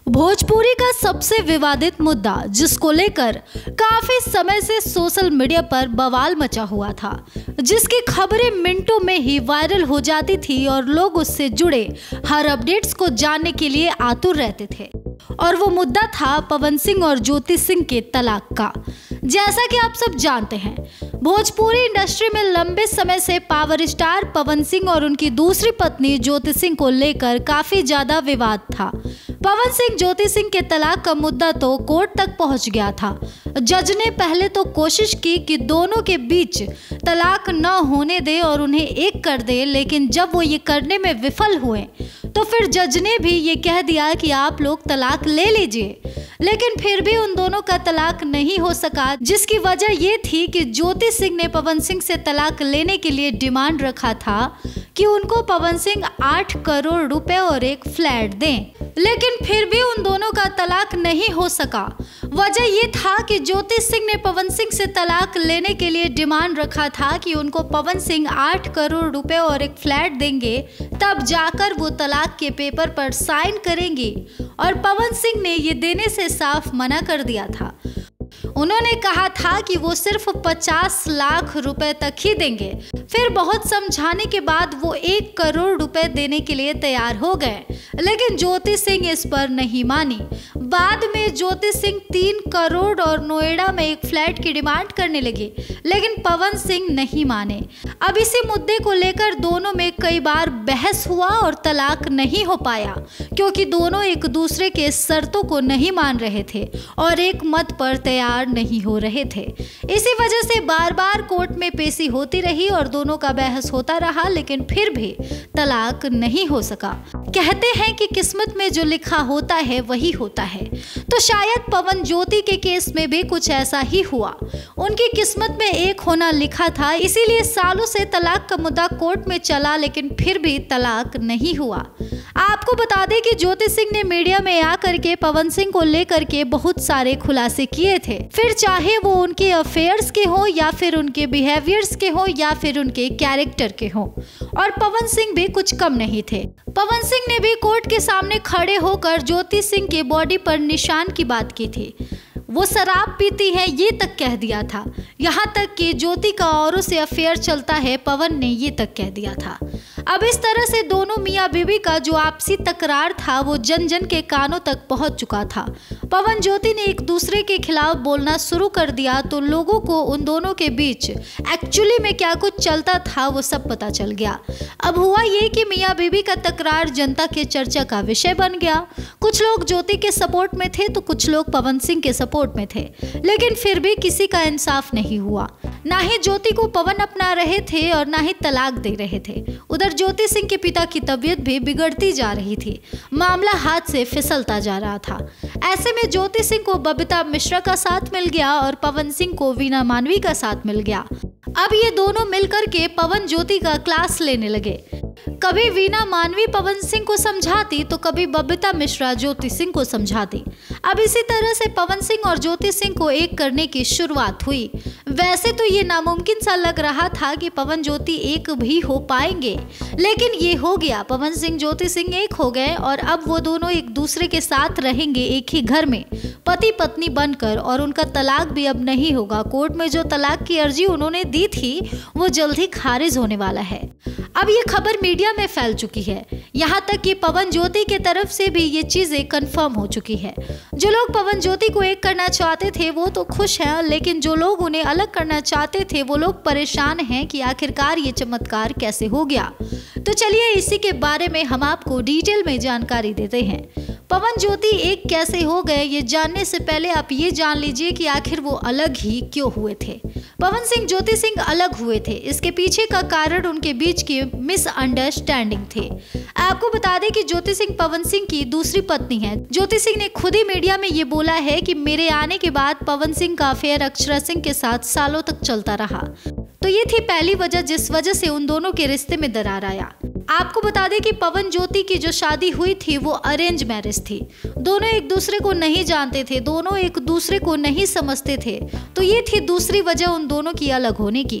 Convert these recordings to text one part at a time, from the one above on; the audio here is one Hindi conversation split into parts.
भोजपुरी का सबसे विवादित मुद्दा जिसको लेकर काफी समय से सोशल मीडिया पर बवाल मचा हुआ था, जिसकी खबरें मिनटों में ही वायरल हो जाती थी और लोग उससे जुड़े हर अपडेट्स को जानने के लिए आतुर रहते थे। और वो मुद्दा था पवन सिंह और ज्योति सिंह के तलाक का। जैसा कि आप सब जानते हैं, भोजपुरी इंडस्ट्री में लंबे समय से पावर स्टार पवन सिंह और उनकी दूसरी पत्नी ज्योति सिंह को लेकर काफी ज्यादा विवाद था। पवन सिंह ज्योति सिंह के तलाक का मुद्दा तो कोर्ट तक पहुंच गया था। जज ने पहले तो कोशिश की कि दोनों के बीच तलाक न होने दे और उन्हें एक कर दे, लेकिन जब वो ये करने में विफल हुए तो फिर जज ने भी ये कह दिया कि आप लोग तलाक ले लीजिए। लेकिन फिर भी उन दोनों का तलाक नहीं हो सका, जिसकी वजह ये थी कि ज्योति सिंह ने पवन सिंह से तलाक लेने के लिए डिमांड रखा था कि उनको पवन सिंह 8 करोड़ रुपए और एक फ्लैट दें। लेकिन फिर भी उन दोनों का तलाक नहीं हो सका। वजह ये था कि ज्योति सिंह ने पवन सिंह से तलाक लेने के लिए डिमांड रखा था कि उनको पवन सिंह 8 करोड़ रुपए और एक फ्लैट देंगे, तब जाकर वो तलाक के पेपर पर साइन करेंगी। और पवन सिंह ने ये देने से साफ मना कर दिया था। उन्होंने कहा था कि वो सिर्फ 50 लाख रुपए तक ही देंगे। फिर बहुत समझाने के बाद वो 1 करोड़ रुपए देने के लिए तैयार हो गए, लेकिन ज्योति सिंह इस पर नहीं मानी। बाद में ज्योति सिंह 3 करोड़ और नोएडा में एक फ्लैट की डिमांड करने लगी, लेकिन पवन सिंह नहीं माने। अब इसी मुद्दे को लेकर दोनों में कई बार बहस हुआ और तलाक नहीं हो पाया, क्योंकि दोनों एक दूसरे के शर्तों को नहीं मान रहे थे और एक मत पर तैयार नहीं हो रहे थे। इसी वजह से बार बार कोर्ट में पेशी होती रही और दोनों का बहस होता रहा, लेकिन फिर भी तलाक नहीं हो सका। कहते हैं कि किस्मत में जो लिखा होता है वही होता है, तो शायद पवन ज्योति के केस में भी कुछ ऐसा ही हुआ। उनकी किस्मत में एक होना लिखा था, इसीलिए सालों से तलाक का मुद्दा कोर्ट में चला, लेकिन फिर भी तलाक नहीं हुआ। आपको बता दें कि ज्योति सिंह ने मीडिया में आकर के पवन सिंह को लेकर के बहुत सारे खुलासे किए थे, फिर चाहे वो उनके अफेयर्स के हो या फिर उनके बिहेवियर्स के हो या फिर उनके कैरेक्टर के हो। और पवन सिंह भी कुछ कम नहीं थे। पवन सिंह ने भी कोर्ट के सामने खड़े होकर ज्योति सिंह के बॉडी पर निशान की बात की थी। वो शराब पीती है ये तक कह दिया था। यहाँ तक कि ज्योति का औरों से अफेयर चलता है, पवन ने ये तक कह दिया था। अब इस तरह से दोनों मियाँ बीवी का जो आपसी तकरार था वो जन जन के कानों तक पहुंच चुका था। पवन ज्योति ने एक दूसरे के खिलाफ बोलना शुरू कर दिया तो लोगों को उन दोनों के बीच एक्चुअली में क्या कुछ चलता था वो सब पता चल गया। अब हुआ ये कि मियाँ बीवी का तकरार जनता के चर्चा का विषय बन गया। कुछ लोग ज्योति के सपोर्ट में थे तो कुछ लोग पवन सिंह के सपोर्ट में थे, लेकिन फिर भी किसी का इंसाफ नहीं हुआ। ना ही ज्योति को पवन अपना रहे थे और ना ही तलाक दे रहे थे। उधर ज्योति सिंह के पिता की तबीयत भी बिगड़ती जा रही थी, मामला हाथ से फिसलता जा रहा था। ऐसे में ज्योति सिंह को बबीता मिश्रा का साथ मिल गया और पवन सिंह को वीना मानवी का साथ मिल गया। अब ये दोनों मिलकर के पवन ज्योति का क्लास लेने लगे। कभी वीना मानवी पवन सिंह को समझाती तो कभी बबीता मिश्रा ज्योति सिंह को समझाती। अब इसी तरह से पवन सिंह और ज्योति सिंह को एक करने की शुरुआत हुई। वैसे तो ये नामुमकिन सा लग रहा था कि पवन ज्योति एक भी हो पाएंगे, लेकिन ये हो गया। पवन सिंह ज्योति सिंह एक हो गए और अब वो दोनों एक दूसरे के साथ रहेंगे एक ही घर में पति पत्नी बनकर, और उनका तलाक भी अब नहीं होगा। कोर्ट में जो तलाक की अर्जी उन्होंने दी थी वो जल्द ही खारिज होने वाला है। अब ये खबर मीडिया में फैल चुकी है, यहाँ तक कि पवन ज्योति के तरफ से भी ये चीजें कंफर्म हो चुकी है। जो लोग पवन ज्योति को एक करना चाहते थे वो तो खुश हैं, लेकिन जो लोग उन्हें अलग करना चाहते थे वो लोग परेशान हैं कि आखिरकार ये चमत्कार कैसे हो गया। तो चलिए इसी के बारे में हम आपको डिटेल में जानकारी देते हैं। पवन ज्योति एक कैसे हो गए ये जानने से पहले आप ये जान लीजिए कि आखिर वो अलग ही क्यों हुए थे। पवन सिंह ज्योति सिंह अलग हुए थे, इसके पीछे का कारण उनके बीच की मिसअंडरस्टैंडिंग थे। आपको बता दें कि ज्योति सिंह पवन सिंह की दूसरी पत्नी है। ज्योति सिंह ने खुद ही मीडिया में ये बोला है कि मेरे आने के बाद पवन सिंह का अफेयर अक्षरा सिंह के साथ सालों तक चलता रहा। तो ये थी पहली वजह जिस वजह से उन दोनों के रिश्ते में दरार आया। आपको बता दें कि पवन ज्योति की जो शादी हुई थी वो अरेंज मैरिज थी। दोनों एक दूसरे को नहीं जानते थे, दोनों एक दूसरे को नहीं समझते थे, तो ये थी दूसरी वजह उन दोनों की अलग होने की।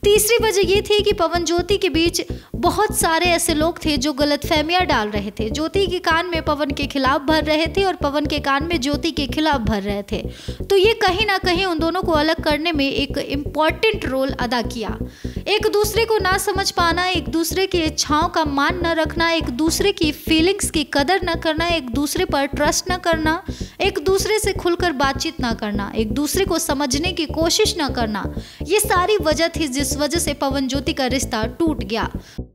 तीसरी वजह ये थी कि पवन ज्योति के बीच बहुत सारे ऐसे लोग थे जो गलतफहमियां डाल रहे थे। ज्योति के कान में पवन के खिलाफ भर रहे थे और पवन के कान में ज्योति के खिलाफ भर रहे थे। तो ये कहीं ना कहीं उन दोनों को अलग करने में एक इम्पॉर्टेंट रोल अदा किया। एक दूसरे को ना समझ पाना, एक दूसरे की इच्छाओं का मान न रखना, एक दूसरे की फीलिंग्स की कदर न करना, एक दूसरे पर ट्रस्ट न करना, एक दूसरे से खुलकर बातचीत न करना, एक दूसरे को समझने की कोशिश न करना, ये सारी वजह थी जिस वजह से पवन ज्योति का रिश्ता टूट गया।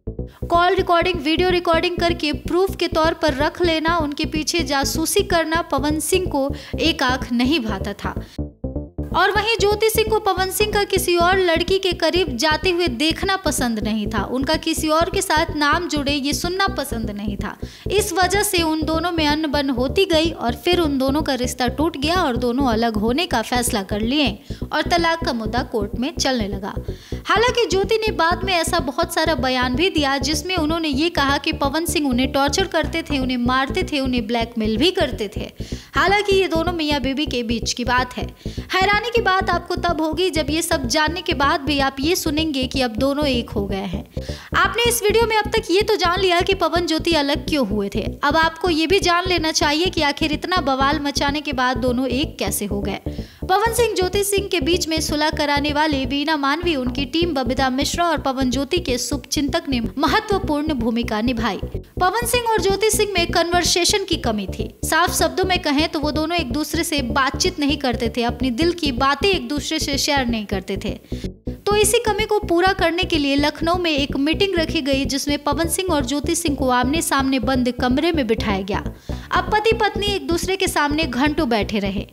कॉल रिकॉर्डिंग, वीडियो रिकॉर्डिंग करके प्रूफ के तौर पर रख लेना, उनके पीछे जासूसी करना पवन सिंह को एक आंख नहीं भाता था। और वहीं ज्योति सिंह को पवन सिंह का किसी और लड़की के करीब जाते हुए देखना पसंद नहीं था, उनका किसी और के साथ नाम जुड़े ये सुनना पसंद नहीं था। इस वजह से उन दोनों में अनबन होती गई और फिर उन दोनों का रिश्ता टूट गया और दोनों अलग होने का फैसला कर लिए और तलाक का मुद्दा कोर्ट में चलने लगा। हालांकि ज्योति ने बाद में ऐसा बहुत सारा बयान भी दिया जिसमें उन्होंने ये कहा कि पवन सिंह उन्हें टॉर्चर करते थे, उन्हें मारते थे, उन्हें ब्लैकमेल भी करते थे। हालांकि ये दोनों मियाँ बीवी के बीच की बात है। हैरानी की बात आपको तब होगी जब ये सब जानने के बाद भी आप ये सुनेंगे कि अब दोनों एक हो गए हैं। आपने इस वीडियो में अब तक ये तो जान लिया कि पवन ज्योति अलग क्यों हुए थे। अब आपको ये भी जान लेना चाहिए कि आखिर इतना बवाल मचाने के बाद दोनों एक कैसे हो गए। पवन सिंह ज्योति सिंह के बीच में सुलह कराने वाले वीना मानवी, उनकी टीम बबीता मिश्रा और पवन ज्योति के शुभचिंतक ने महत्वपूर्ण भूमिका निभाई। पवन सिंह और ज्योति सिंह में कन्वर्सेशन की कमी थी। साफ शब्दों में कहें तो वो दोनों एक दूसरे से बातचीत नहीं करते थे, अपनी दिल की बातें एक दूसरे से शेयर नहीं करते थे। तो इसी कमी को पूरा करने के लिए लखनऊ में एक मीटिंग रखी गई जिसमें पवन सिंह और ज्योति सिंह को आमने सामने बंद कमरे में बिठाया गया। अब पति पत्नी एक दूसरे के सामने घंटों बैठे रहे।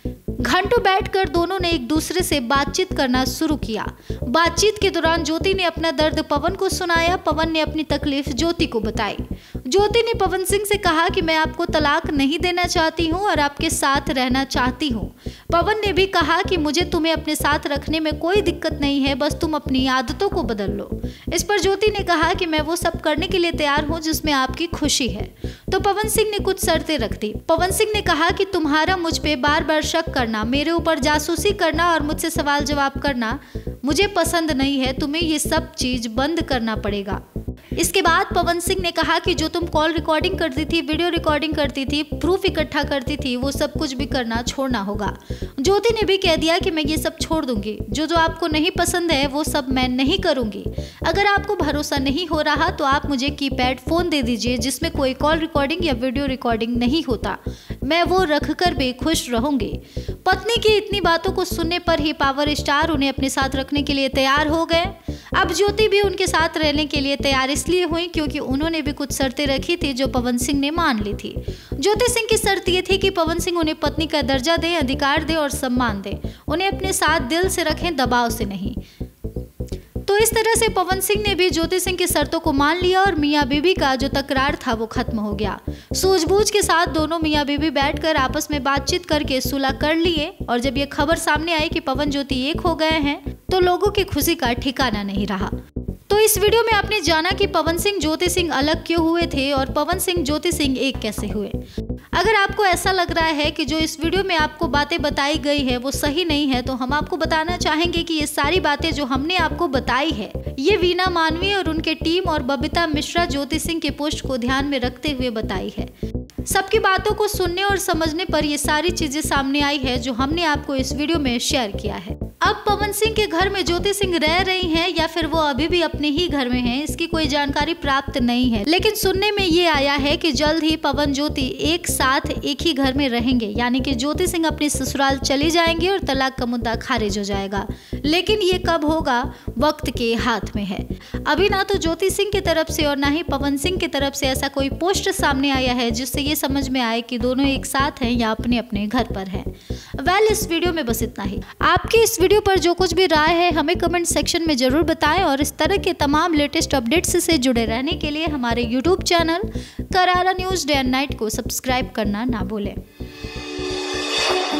घंटों बैठकर दोनों ने एक दूसरे से बातचीत करना शुरू किया। बातचीत के दौरान ज्योति ने अपना दर्द पवन को सुनाया, पवन ने अपनी तकलीफ ज्योति को बताई। ज्योति ने पवन सिंह से कहा कि मैं आपको तलाक नहीं देना चाहती हूँ और आपके साथ रहना चाहती हूँ। पवन ने भी कहा कि मुझे तुम्हें अपने साथ रखने में कोई दिक्कत नहीं है, बस तुम अपनी आदतों को बदल लो। इस पर ज्योति ने कहा कि मैं वो सब करने के लिए तैयार हूँ जिसमें आपकी खुशी है। तो पवन सिंह ने कुछ शर्तें रख दी। पवन सिंह ने कहा कि तुम्हारा मुझ पे बार बार शक करना, मेरे ऊपर जासूसी करना और मुझसे सवाल जवाब करना मुझे पसंद नहीं है, तुम्हें ये सब चीज बंद करना पड़ेगा। इसके बाद पवन सिंह ने कहा कि जो तुम कॉल रिकॉर्डिंग करती थी, वीडियो रिकॉर्डिंग करती थी, प्रूफ इकट्ठा करती थी, वो सब कुछ भी करना छोड़ना होगा। ज्योति ने भी कह दिया कि मैं ये सब छोड़ दूंगी, जो जो आपको नहीं पसंद है वो सब मैं नहीं करूंगी। अगर आपको भरोसा नहीं हो रहा तो आप मुझे कीपैड फोन दे दीजिए जिसमें कोई कॉल रिकॉर्डिंग या वीडियो रिकॉर्डिंग नहीं होता, मैं वो रखकर भी खुश रहूंगी। पत्नी की इतनी बातों को सुनने पर ही पावर स्टार उन्हें अपने साथ रखने के लिए तैयार हो गए। अब ज्योति भी उनके साथ रहने के लिए तैयार इसलिए हुई क्योंकि उन्होंने भी कुछ शर्तें रखी थी जो पवन सिंह ने मान ली थी। ज्योति सिंह की शर्त ये थी कि पवन सिंह उन्हें पत्नी का दर्जा दें, अधिकार दें और सम्मान दें, उन्हें अपने साथ दिल से रखें, दबाव से नहीं। तो इस तरह से पवन सिंह ने भी ज्योति सिंह की शर्तों को मान लिया और मियाँ बीवी का जो तकरार था वो खत्म हो गया। सूझबूझ के साथ दोनों मियाँ बीवी बैठकर आपस में बातचीत करके सुलह कर लिए और जब ये खबर सामने आई कि पवन ज्योति एक हो गए हैं तो लोगों की खुशी का ठिकाना नहीं रहा। तो इस वीडियो में आपने जाना कि पवन सिंह ज्योति सिंह अलग क्यों हुए थे और पवन सिंह ज्योति सिंह एक कैसे हुए। अगर आपको ऐसा लग रहा है कि जो इस वीडियो में आपको बातें बताई गई है वो सही नहीं है तो हम आपको बताना चाहेंगे कि ये सारी बातें जो हमने आपको बताई है ये वीना मानवी और उनके टीम और बबीता मिश्रा ज्योति सिंह के पोस्ट को ध्यान में रखते हुए बताई है। सबकी बातों को सुनने और समझने पर ये सारी चीजें सामने आई है जो हमने आपको इस वीडियो में शेयर किया है। अब पवन सिंह के घर में ज्योति सिंह रह रही हैं या फिर वो अभी भी अपने ही घर में हैं, इसकी कोई जानकारी प्राप्त नहीं है, लेकिन सुनने में ये आया है कि जल्द ही पवन ज्योति एक साथ एक ही घर में रहेंगे, यानी कि ज्योति सिंह अपने ससुराल चली जाएंगे और तलाक का मुद्दा खारिज हो जाएगा। लेकिन ये कब होगा वक्त के हाथ में है। अभी ना तो ज्योति सिंह की तरफ से और ना ही पवन सिंह की तरफ से ऐसा कोई पोस्ट सामने आया है जिससे ये समझ में आए कि दोनों एक साथ हैं या अपने अपने घर पर हैं। इस वीडियो में बस इतना ही। आपकी इस वीडियो पर जो कुछ भी राय है हमें कमेंट सेक्शन में जरूर बताएं और इस तरह के तमाम लेटेस्ट अपडेट्स से जुड़े रहने के लिए हमारे YouTube channel Karara news day and night को सब्सक्राइब करना ना भूलें।